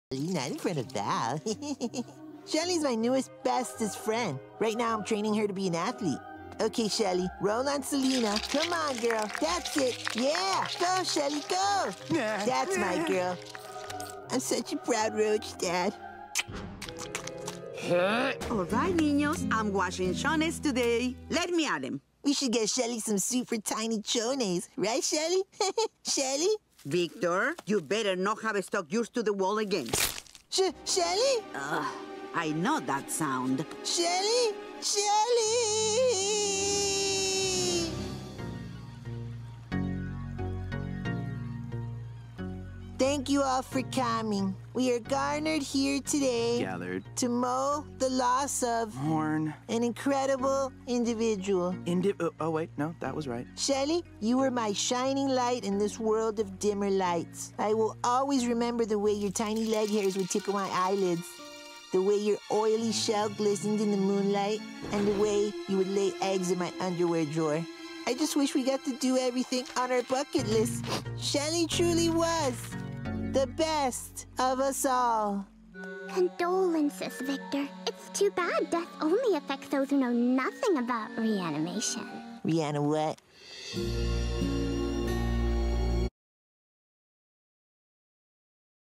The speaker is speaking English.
Not in front of Val. Shelly's my newest, bestest friend. Right now, I'm training her to be an athlete. Okay, Shelly, roll on Selena. Come on, girl. That's it. Yeah, go, Shelly, go. That's my girl. I'm such a proud roach, Dad. All right, niños, I'm washing chones today. Let me at him. We should get Shelly some super tiny chones. Right, Shelly? Shelly? Victor, you better not have stuck yours to the wall again. Shelly? I know that sound. Shelly? Shelly! Thank you all for coming. We are garnered here today Gathered. to mow the loss of Horn. an incredible individual. Oh, wait. No, that was right. Shelly, you were my shining light in this world of dimmer lights. I will always remember the way your tiny leg hairs would tickle my eyelids, the way your oily shell glistened in the moonlight, and the way you would lay eggs in my underwear drawer. I just wish we got to do everything on our bucket list. Shelly truly was the best of us all. Condolences, Victor. It's too bad death only affects those who know nothing about reanimation. Rihanna, what?